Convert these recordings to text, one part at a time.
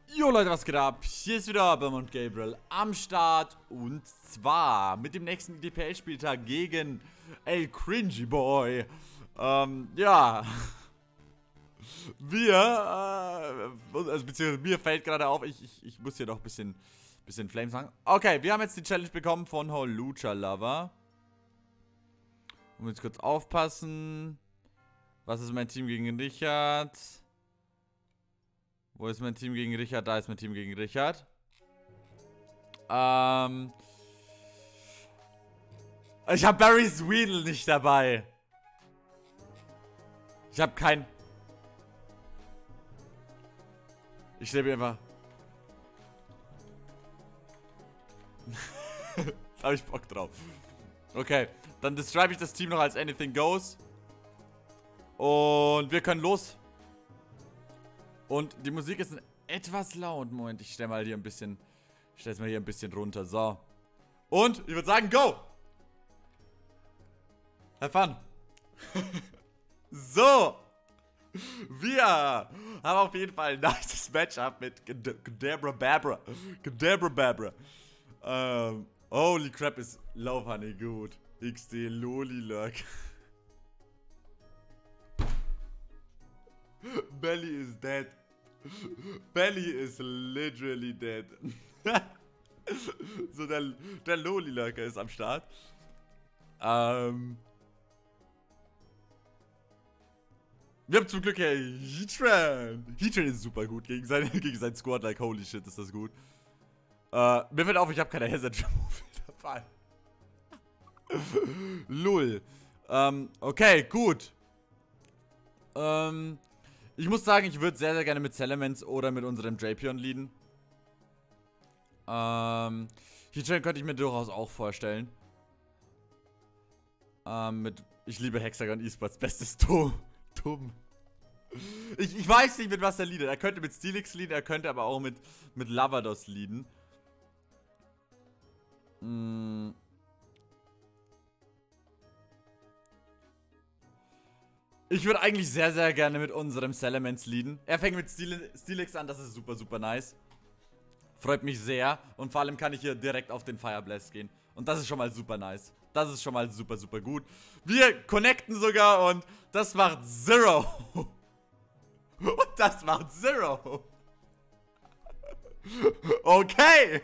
Jo Leute, was geht ab? Hier ist wieder Bermond Gabriel am Start und zwar mit dem nächsten IDPL-Spieltag gegen El Cringy Boy. Ja. Beziehungsweise mir fällt gerade auf, ich muss hier noch ein bisschen Flames sagen. Okay, wir haben jetzt die Challenge bekommen von Lucha Lover. Und jetzt kurz aufpassen. Was ist mein Team gegen Richard? Wo ist mein Team gegen Richard? Da ist mein Team gegen Richard. Ich habe Barry Sweedle nicht dabei. Ich habe kein... Ich lebe einfach... Da habe ich Bock drauf. Okay, dann describe ich das Team noch als Anything Goes. Und wir können los. Und die Musik ist etwas laut. Moment, ich stelle mal hier ein bisschen... Ich stelle es mal hier ein bisschen runter. So. Und ich würde sagen, go! Have fun. So. Wir haben auf jeden Fall ein nices Matchup mit Kadabra Babra. Kadabra Babra. Holy crap, ist Love Honey gut. XD Loli Lurk. Belly is dead. Belly is literally dead. So, der Loli-Lurker ist am Start. Wir haben zum Glück Heatran. Heatran ist super gut gegen sein Squad. Like, holy shit, ist das gut. Mir fällt auf, ich habe keine Hazard Removal dabei. Lull. Okay, gut. Ich muss sagen, ich würde sehr, sehr gerne mit Salamence oder mit unserem Drapion leaden. Heatran könnte ich mir durchaus auch vorstellen. Ich liebe Hexagon Esports, bestes Dumm. Ich weiß nicht, mit was er leadet. Er könnte mit Steelix leaden, er könnte aber auch mit Lavados leaden. Ich würde eigentlich sehr, sehr gerne mit unserem Salamence leaden. Er fängt mit Steelix an, das ist super, super nice. Freut mich sehr. Und vor allem kann ich hier direkt auf den Fire Blast gehen. Und das ist schon mal super nice. Das ist schon mal super, super gut. Wir connecten sogar und das macht Zero. Und das macht Zero. Okay.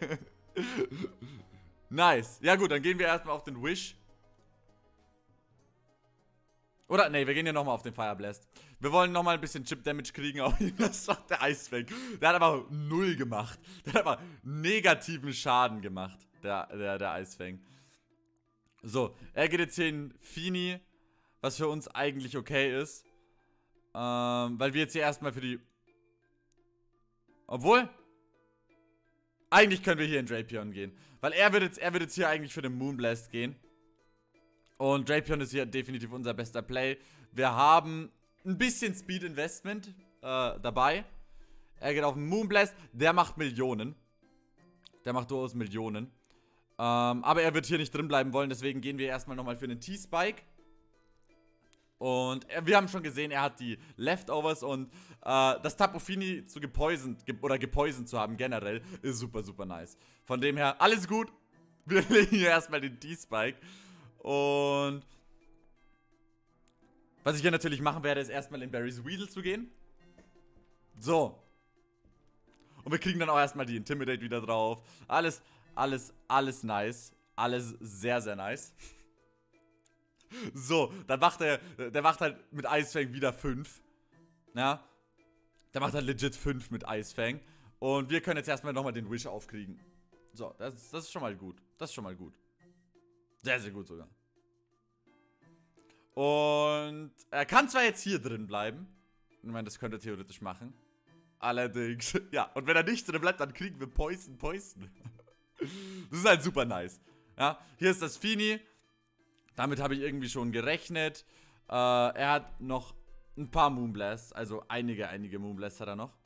Nice. Ja gut, dann gehen wir erstmal auf den Wish. Oder, nee, wir gehen hier nochmal auf den Fire Blast. Wir wollen nochmal ein bisschen Chip Damage kriegen. Auch das macht der Eisfang. Der hat aber 0 gemacht. Der hat aber negativen Schaden gemacht. Der Eisfang. So, er geht jetzt hier in Fini. Was für uns eigentlich okay ist. Weil wir jetzt hier erstmal für die... Obwohl... Eigentlich können wir hier in Drapion gehen. Weil er wird jetzt hier eigentlich für den Moonblast gehen. Und Drapion ist hier definitiv unser bester Play. Wir haben ein bisschen Speed Investment dabei. Er geht auf den Moonblast. Der macht Millionen. Der macht durchaus Millionen. Aber er wird hier nicht drin bleiben wollen. Deswegen gehen wir erstmal nochmal für einen T-Spike. Und wir haben schon gesehen, er hat die Leftovers. Und das Tapu Fini gepoisoned zu haben generell ist super, super nice. Von dem her, alles gut. Wir legen hier erstmal den T-Spike. Und was ich hier natürlich machen werde, ist erstmal in Barry Sweedle zu gehen. So. Und wir kriegen dann auch erstmal die Intimidate wieder drauf. Alles nice. Alles sehr, sehr nice. So, dann macht der macht halt mit Eisfang wieder 5. Ja. Der macht halt legit 5 mit Eisfang. Und wir können jetzt erstmal nochmal den Wish aufkriegen. So, das ist schon mal gut. Das ist schon mal gut. Sehr, sehr gut sogar. Und er kann zwar jetzt hier drin bleiben. Ich meine, das könnte er theoretisch machen. Allerdings, ja. Und wenn er nicht drin bleibt, dann kriegen wir Poison. Das ist halt super nice. Ja, hier ist das Fini. Damit habe ich irgendwie schon gerechnet. Er hat noch ein paar Moonblasts. Also einige Moonblasts hat er noch.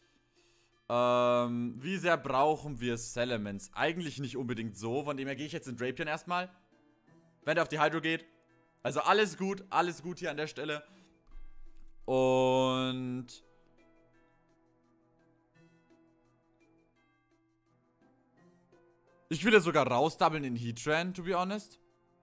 Wie sehr brauchen wir Salamence? Eigentlich nicht unbedingt so. Von dem her gehe ich jetzt in Drapion erstmal. Wenn der auf die Hydro geht. Also alles gut hier an der Stelle. Und Ich würde sogar rausdoublen in Heatran, to be honest.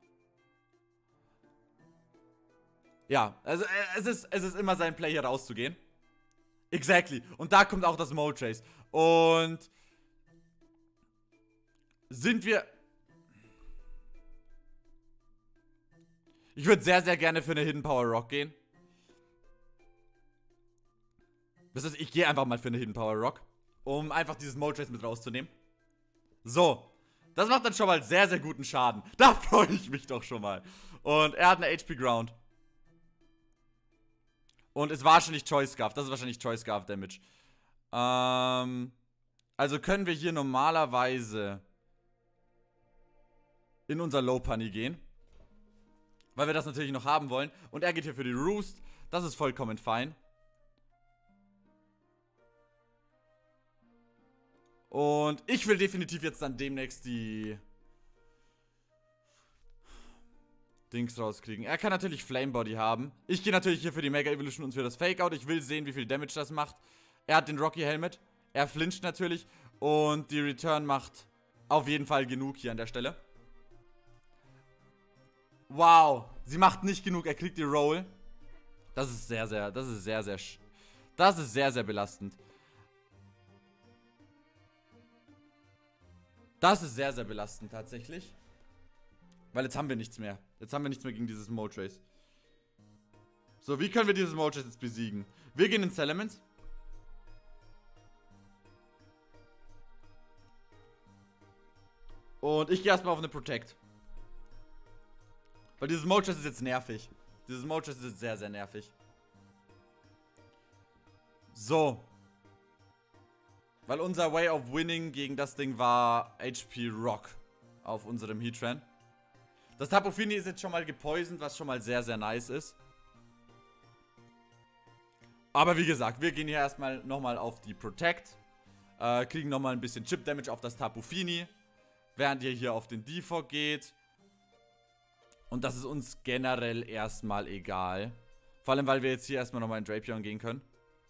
Ja, also es ist immer sein Play, hier rauszugehen. Exactly. Und da kommt auch das Moltres. Und sind wir... Ich würde sehr, sehr gerne für eine Hidden Power Rock gehen. Das heißt, ich gehe einfach mal für eine Hidden Power Rock, um einfach dieses Moltres mit rauszunehmen. So. Das macht dann schon mal sehr, sehr guten Schaden. Da freue ich mich doch schon mal. Und er hat eine HP Ground. Und es war wahrscheinlich Choice Scarf. Das ist wahrscheinlich Choice Scarf Damage. Also können wir hier normalerweise in unser Low Punny gehen. Weil wir das natürlich noch haben wollen. Und er geht hier für die Roost. Das ist vollkommen fein. Und ich will definitiv jetzt dann demnächst die Dings rauskriegen. Er kann natürlich Flame Body haben. Ich gehe natürlich hier für die Mega Evolution und für das Fake Out. Ich will sehen, wie viel Damage das macht. Er hat den Rocky Helmet. Er flincht natürlich. Und die Return macht auf jeden Fall genug hier an der Stelle. Wow. Sie macht nicht genug. Er kriegt die Roll. Das ist sehr, sehr belastend. Das ist sehr, sehr belastend tatsächlich. Weil jetzt haben wir nichts mehr. Jetzt haben wir nichts mehr gegen dieses Moltres. So, wie können wir dieses Moltres jetzt besiegen? Wir gehen ins Element. Und ich gehe erstmal auf eine Protect. Weil dieses Moltres ist jetzt nervig. Dieses Moltres ist jetzt sehr, sehr nervig. So. Weil unser Way of Winning gegen das Ding war HP Rock auf unserem Heatran. Das Tapu Fini ist jetzt schon mal gepoisoned, was schon mal sehr, sehr nice ist. Aber wie gesagt, wir gehen hier erstmal nochmal auf die Protect. Kriegen nochmal ein bisschen Chip Damage auf das Tapu Fini. Während ihr hier auf den Defog geht. Und das ist uns generell erstmal egal. Vor allem, weil wir jetzt hier erstmal nochmal in Drapion gehen können.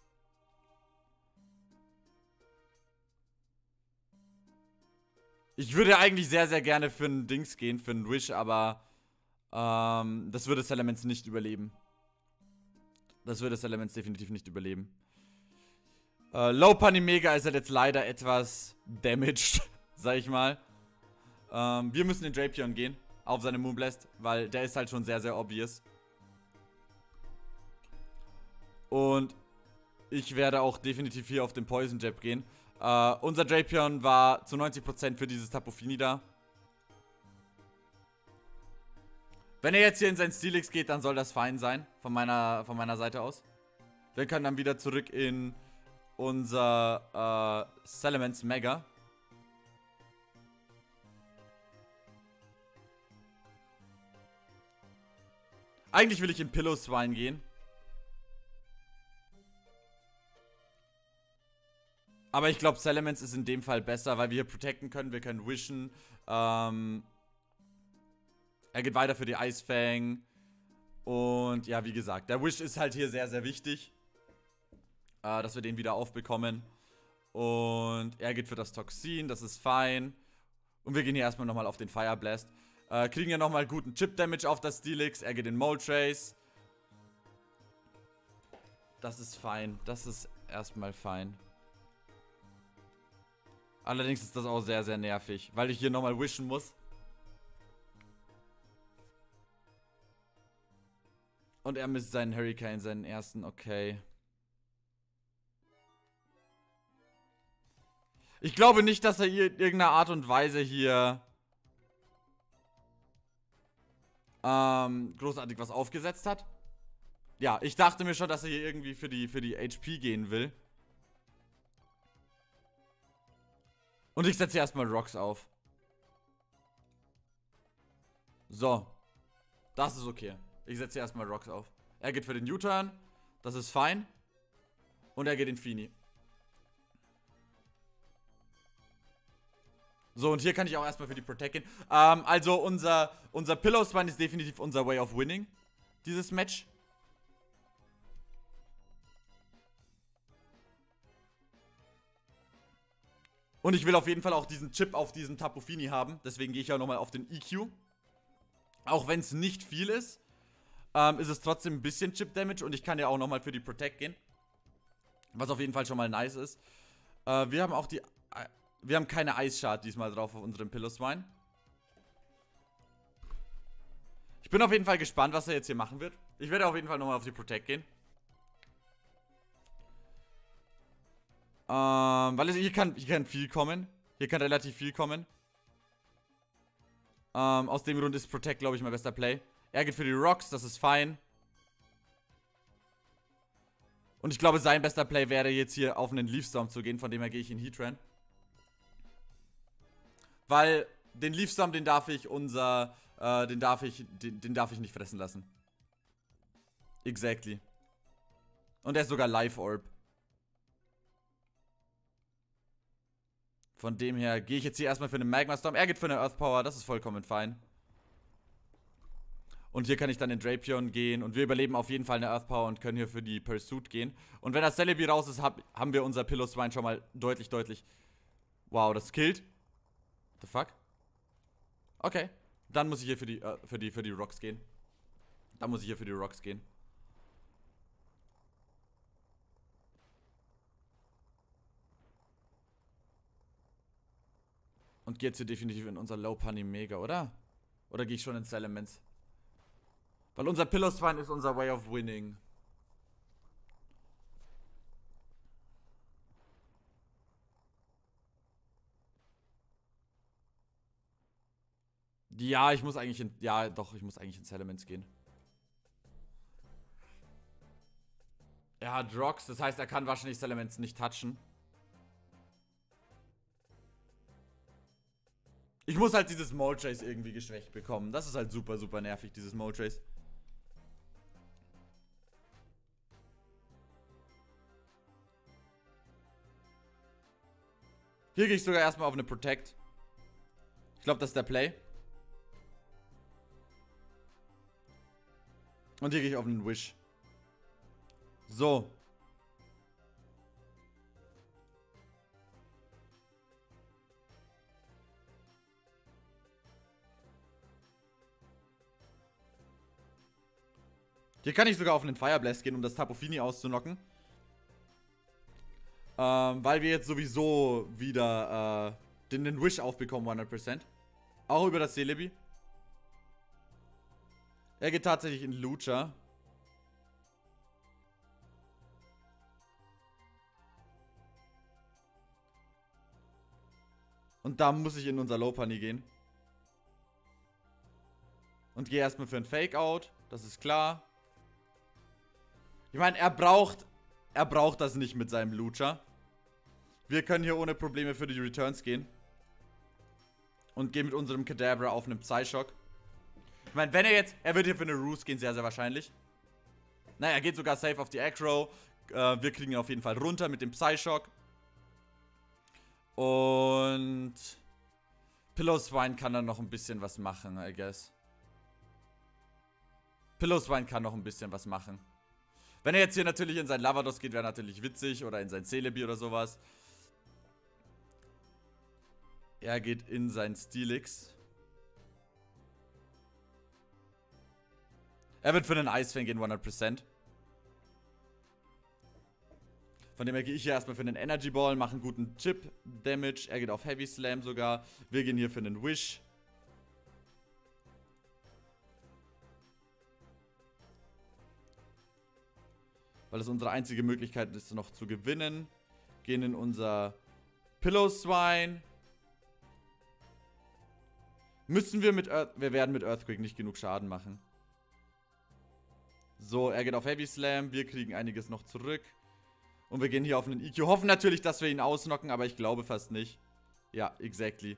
Ich würde eigentlich sehr, sehr gerne für einen Dings gehen, für einen Wish, aber das würde Salamence nicht überleben. Das würde Salamence definitiv nicht überleben. Low Punny Mega ist halt jetzt leider etwas damaged, sag ich mal. Wir müssen in Drapion gehen, auf seine Moonblast, weil der ist halt schon sehr, sehr obvious. Und ich werde auch definitiv hier auf den Poison Jab gehen. Unser Drapion war zu 90% für dieses Tapu Fini da. Wenn er jetzt hier in sein Steelix geht, dann soll das fein sein. Von meiner Seite aus. Wir können dann wieder zurück in unser Salamence Mega. Eigentlich will ich in Pillow-Swine gehen. Aber ich glaube, Salamence ist in dem Fall besser, weil wir hier protecten können. Wir können wishen. Er geht weiter für die Eisfang. Und ja, wie gesagt, der Wish ist halt hier sehr, sehr wichtig. Dass wir den wieder aufbekommen. Und er geht für das Toxin, das ist fein. Und wir gehen hier erstmal nochmal auf den Fire Blast. Kriegen ja nochmal guten Chip Damage auf das Steelix. Er geht in Moltres. Das ist fein. Das ist erstmal fein. Allerdings ist das auch sehr, sehr nervig, weil ich hier nochmal wishen muss. Und er misst seinen Hurricane, seinen ersten, okay. Ich glaube nicht, dass er hier in irgendeiner Art und Weise hier großartig was aufgesetzt hat. Ja, ich dachte mir schon, dass er hier irgendwie für die HP gehen will. Und ich setze hier erstmal Rocks auf. So. Das ist okay. Ich setze hier erstmal Rocks auf. Er geht für den U-Turn. Das ist fein. Und er geht in Fini. So, und hier kann ich auch erstmal für die Protect gehen. Also unser Pillow-Spine ist definitiv unser Way of Winning. Dieses Match. Und ich will auf jeden Fall auch diesen Chip auf diesem Tapu Fini haben. Deswegen gehe ich auch nochmal auf den EQ. Auch wenn es nicht viel ist, ist es trotzdem ein bisschen Chip-Damage. Und ich kann ja auch nochmal für die Protect gehen. Was auf jeden Fall schon mal nice ist. Wir haben auch wir haben keine Ice-Shard diesmal drauf auf unserem Pillow-Swine. Ich bin auf jeden Fall gespannt, was er jetzt hier machen wird. Ich werde auf jeden Fall nochmal auf die Protect gehen. Weil hier kann viel kommen. Hier kann relativ viel kommen. Aus dem Grund ist Protect, glaube ich, mein bester Play. Er geht für die Rocks, das ist fein. Und ich glaube, sein bester Play wäre jetzt hier auf einen Leafstorm zu gehen, von dem her gehe ich in Heatran. Weil den Leafstorm, den darf ich nicht fressen lassen. Exactly. Und er ist sogar Life Orb. Von dem her gehe ich jetzt hier erstmal für einen Magma Storm. Er geht für eine Earth Power, das ist vollkommen fein. Und hier kann ich dann in Drapion gehen. Und wir überleben auf jeden Fall eine Earth Power und können hier für die Pursuit gehen. Und wenn das Celebi raus ist, haben wir unser Pillow Swine schon mal deutlich. Wow, das killt. The fuck? Okay. Dann muss ich hier für die Rocks gehen. Und gehe jetzt hier definitiv in unser Low Punny Mega, oder? Oder gehe ich schon ins Elements? Weil unser Pillow Swine ist unser Way of Winning. Ja, ich muss eigentlich ins Elements gehen. Er hat Rocks, das heißt, er kann wahrscheinlich Elements nicht touchen. Ich muss halt dieses Moltres irgendwie geschwächt bekommen. Das ist halt super nervig, dieses Moltres. Hier gehe ich sogar erstmal auf eine Protect. Ich glaube, das ist der Play. Und hier gehe ich auf einen Wish. So. Hier kann ich sogar auf einen Fire Blast gehen, um das Tapu Fini auszunocken. Weil wir jetzt sowieso wieder den Wish aufbekommen, 100%. Auch über das Celebi. Er geht tatsächlich in Lucha. Und da muss ich in unser Low Punny gehen. Und gehe erstmal für ein Fake-Out. Das ist klar. Ich meine, er braucht das nicht mit seinem Lucha. Wir können hier ohne Probleme für die Returns gehen. Und gehen mit unserem Kadabra auf einen Psyshock. Ich meine, er wird hier für eine Roost gehen, sehr wahrscheinlich. Naja, er geht sogar safe auf die Aggro. Wir kriegen ihn auf jeden Fall runter mit dem Psyshock. Und Pillow Swine kann dann noch ein bisschen was machen, I guess. Pillow Swine kann noch ein bisschen was machen. Wenn er jetzt hier natürlich in sein Lavados geht, wäre natürlich witzig. Oder in sein Celebi oder sowas. Er geht in sein Steelix. Er wird für einen Eisfang gehen, 100%. Von dem her gehe ich hier erstmal für einen Energy Ball, mache einen guten Chip-Damage. Er geht auf Heavy Slam sogar. Wir gehen hier für einen Wish. Weil es unsere einzige Möglichkeit ist, noch zu gewinnen. Gehen in unser Pillow Swine. Wir werden mit Earthquake nicht genug Schaden machen. So, er geht auf Heavy Slam. Wir kriegen einiges noch zurück. Und wir gehen hier auf einen EQ. Hoffen natürlich, dass wir ihn ausnocken, aber ich glaube fast nicht. Ja, exactly.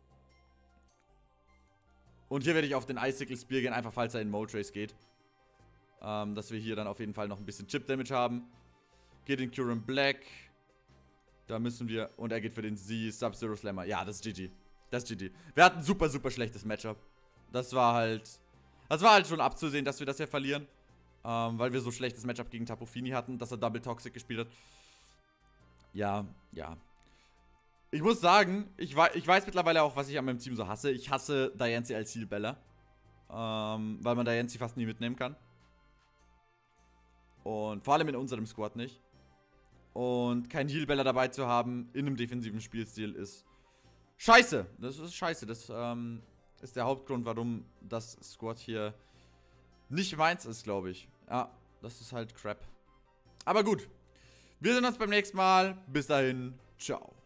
Und hier werde ich auf den Icicle Spear gehen, einfach falls er in Moltres geht. Dass wir hier dann auf jeden Fall noch ein bisschen Chip-Damage haben. Geht in Current Black. Da müssen wir... Und er geht für den Z Sub-Zero Slammer. Ja, das ist GG. Das ist GG. Wir hatten super schlechtes Matchup. Das war halt schon abzusehen, dass wir das hier verlieren. Weil wir so schlechtes Matchup gegen Tapu Fini hatten, dass er Double Toxic gespielt hat. Ja. Ich muss sagen, ich weiß mittlerweile auch, was ich an meinem Team so hasse. Ich hasse Diancie als Heal-Bella. Weil man Diancie fast nie mitnehmen kann. Und vor allem in unserem Squad nicht. Und kein Heal-Bella dabei zu haben in einem defensiven Spielstil ist scheiße. Das ist scheiße. Das ist der Hauptgrund, warum das Squad hier nicht meins ist, glaube ich. Ja, das ist halt Crap. Aber gut. Wir sehen uns beim nächsten Mal. Bis dahin. Ciao.